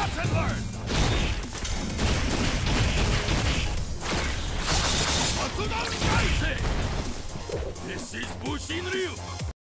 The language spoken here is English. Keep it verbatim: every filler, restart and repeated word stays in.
Watch and learn! Matsudan Rising! This is Bushin Ryu!